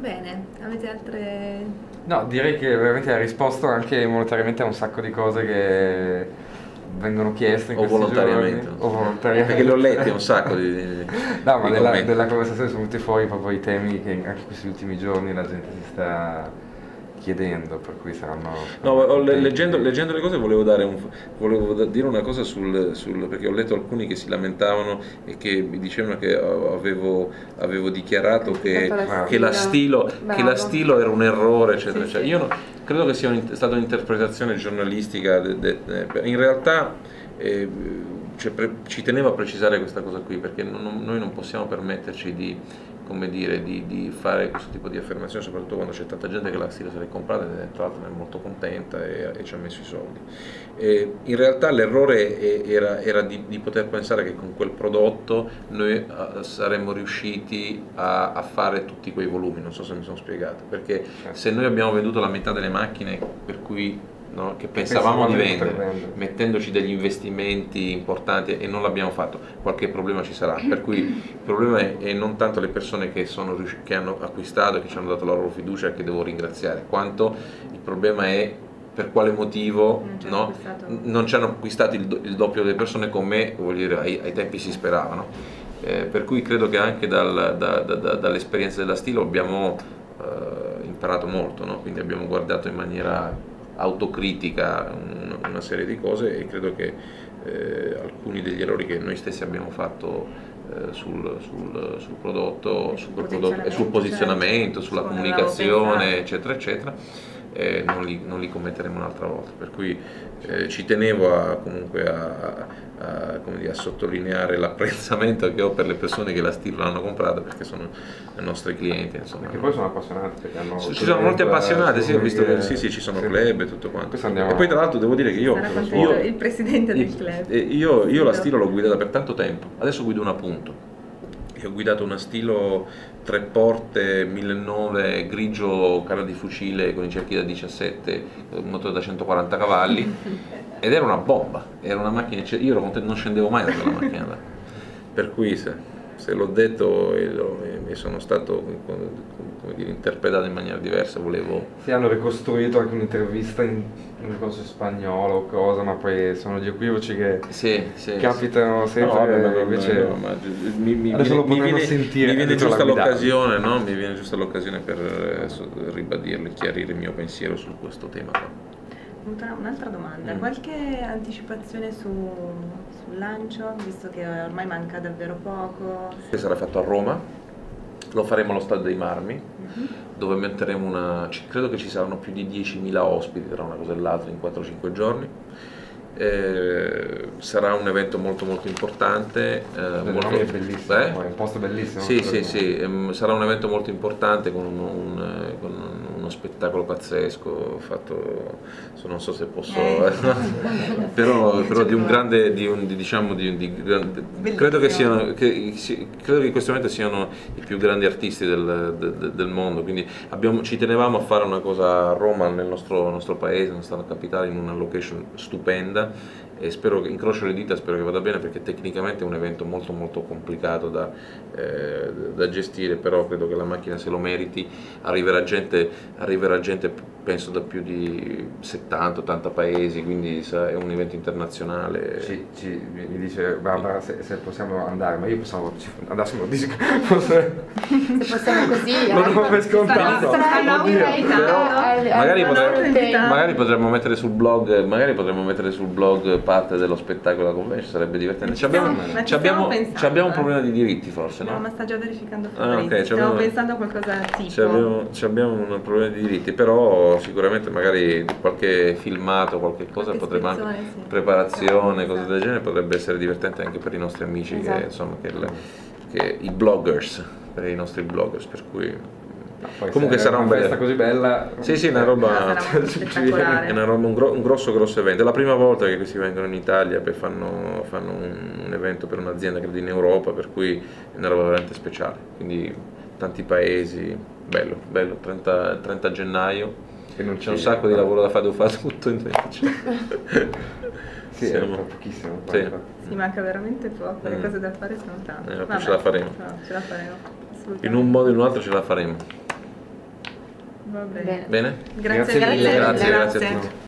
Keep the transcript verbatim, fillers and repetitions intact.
bene, avete altre... No, direi che veramente ha risposto anche monetariamente a un sacco di cose che vengono chieste in o questi volontariamente, giorni. O volontariamente. Perché li ho letti un sacco di, di No, ma di nella, commenti. nella conversazione sono venuti fuori proprio i temi che anche questi ultimi giorni la gente si sta chiedendo, per cui saranno... No, saranno ho- le- contenti leggendo, di- leggendo le cose volevo, dare un, volevo da- dire una cosa sul, sul- perché ho letto alcuni che si lamentavano e che mi dicevano che avevo, avevo dichiarato che, la che, la stilo, che la Bravo. stilo era un errore, eccetera, Sì, eccetera. sì. Io no- credo che sia un- stata un'interpretazione giornalistica, de- de- de- in realtà eh, cioè, pre- ci tenevo a precisare questa cosa qui, perché non- non- noi non possiamo permetterci di, come dire, di, di fare questo tipo di affermazioni, soprattutto quando c'è tanta gente che la stila se l'è comprata e tra l'altro è molto contenta e, e ci ha messo i soldi. E in realtà l'errore è- era, era di, di poter pensare che con quel prodotto noi eh, saremmo riusciti a, a fare tutti quei volumi, non so se mi sono spiegato, perché se noi abbiamo venduto la metà delle macchine per cui no, che pensavamo di Pensavamo di vendere, poter vendere. mettendoci degli investimenti importanti e non l'abbiamo fatto, qualche problema ci sarà, per cui il problema è, è non tanto le persone che, sono riusci- che hanno acquistato e che ci hanno dato la loro fiducia che devo ringraziare, quanto il problema è per quale motivo Non ci hanno no, acquistato. non ci hanno acquistato il, do- il doppio delle persone come voglio dire, ai, ai tempi si sperava. No? Eh, per cui credo che anche dal- da- da- da- dall'esperienza della Stilo abbiamo eh, imparato molto, no? Quindi abbiamo guardato in maniera autocritica una, una serie di cose e credo che eh, alcuni degli errori che noi stessi abbiamo fatto eh, sul, sul- sul prodotto, su quel prodotto e sul posizionamento, certo, sulla come comunicazione, avevamo pensato. eccetera, eccetera, eh, non, li, non li commetteremo un'altra volta. Per cui eh, ci tenevo a, comunque a, a, come dire, a sottolineare l'apprezzamento che ho per le persone che la Stilo l'hanno comprata, perché sono i nostri clienti, insomma. Perché poi sono appassionati, perché hanno... Ci ci sono molti appassionati, sì, ho visto che sì, sì, ci sono sì. club e tutto quanto. Questo andiamo E poi tra l'altro devo dire che io, Sarà contento io, il presidente del io- club. eh, io, io la Stilo l'ho guidata per tanto tempo, adesso guido una Punto. E ho guidato una Stilo tre porte millenovecento grigio canna di fucile con i cerchi da diciassette, un motore da centoquaranta cavalli ed era una bomba, era una macchina, io ero contento, non scendevo mai da quella macchina là. Per cui se, se l'ho detto e, lo- e sono stato come dire, interpretato in maniera diversa, volevo... Sì, hanno ricostruito anche un'intervista in un corso spagnolo o cosa, ma poi sono gli equivoci che Sì, sì, capitano sì. sempre, No, vabbè, ma non- invece... no, ma mi, mi Adesso viene, lo mi potranno viene- sentire mi viene dentro la giusta guidata. l'occasione, no? Mi viene giusta l'occasione per eh, so- ribadirlo e chiarire il mio pensiero su questo tema qua. Una- Un'altra domanda, Mm. qualche anticipazione su, sul lancio, visto che ormai manca davvero poco? Che sarà fatto a Roma, lo faremo allo Stadio dei Marmi, Mhm. dove metteremo una... ci- credo che ci saranno più di diecimila ospiti tra una cosa e l'altra in quattro cinque giorni. Eh, sarà un evento molto molto importante, eh, Il molto... nome è bellissimo, Eh? poi è un posto bellissimo. Sì, quello sì, che- sì, ehm, sarà un evento molto importante con, un- un, eh, con uno spettacolo pazzesco fatto, so- non so se posso, Eh. però, però di un grande, di un, di, diciamo, di, di grande- credo che siano, che, si- credo che in questo momento siano i più grandi artisti del, del- del mondo, quindi abbiamo, ci tenevamo a fare una cosa a Roma, nel nostro, nostro paese, nella nostra capitale, in una location stupenda e spero che, incrocio le dita, spero che vada bene perché tecnicamente è un evento molto molto complicato da, eh, da gestire, però credo che la macchina se lo meriti, arriverà gente, arriverà gente penso da più di settanta ottanta paesi, quindi sa- è un evento internazionale. Ci, ci- mi mi dice Barbara se, se possiamo andare, ma io pensavo ci andassimo, dici che fosse... Se possiamo così, Lo do per scontato. Sarà Oddio. Magari, potremmo, invitato. magari potremmo mettere sul blog, magari potremmo mettere sul blog parte dello spettacolo da convention, sarebbe divertente. Ci abbiamo, Stiamo- ma ci ci abbiamo, stiamo pensando, ci abbiamo un eh. problema di diritti forse, No, no? ma sta già verificando Ah, Fabrizio, ok, ci stiamo abbiamo- pensando a qualcosa tipo... Ci abbiamo, ci abbiamo un problema di diritti, però sicuramente magari qualche filmato, qualche cosa Qualche potremmo anche, spezzone, sì. preparazione, cose Esatto. del genere, potrebbe essere divertente anche per i nostri amici, che, Esatto. insomma, che, il- che i bloggers, per i nostri bloggers, per cui... Poi Comunque se sarà è un una bel... festa così bella... Sì, sì, una roba... Ah, sarà molto spettacolare. È una roba, un, gro- un grosso grosso evento, è la prima volta che questi vengono in Italia e fanno, fanno un, un evento per un'azienda credo in Europa, per cui è una roba veramente speciale, quindi tanti paesi, bello, bello, trenta, trenta gennaio, Che non c'è un sacco di lavoro da fare, devo fare tutto in trenta gennaio. Sì, Siamo- è pochissimo. Sì. guarda. Sì, manca veramente poco, le Mm. cose da fare sono tante. Eh, poi Vabbè, ce la faremo. no, ce la faremo, In assolutamente. un modo o in un altro ce la faremo. Va bene. Bene. Bene? Grazie, Grazie mille. mille. Grazie, grazie a Grazie. tutti.